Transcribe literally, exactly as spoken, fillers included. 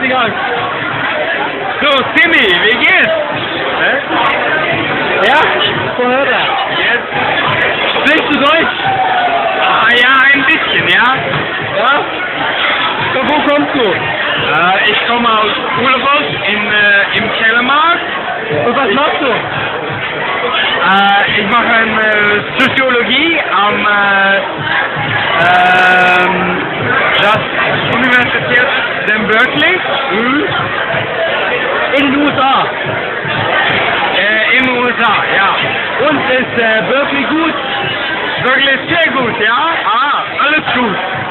richtig Angst. So, Timmy, wie geht's? Hä? Ja, so hört er. Jetzt? Sprichst du Deutsch? Ah ja, ein bisschen, ja. Ja? Von wo kommst du? Äh, ich komme aus Ulefoss in, äh, im Kellermarkt. Und was machst du? Äh, ich mache eine Soziologie am äh, ähm, das Universität in Berkeley. Mhm. In den U S A. Äh, in den U S A, ja. Und ist äh, Berkeley gut? Berkeley ist sehr gut, ja? Ah, alles gut.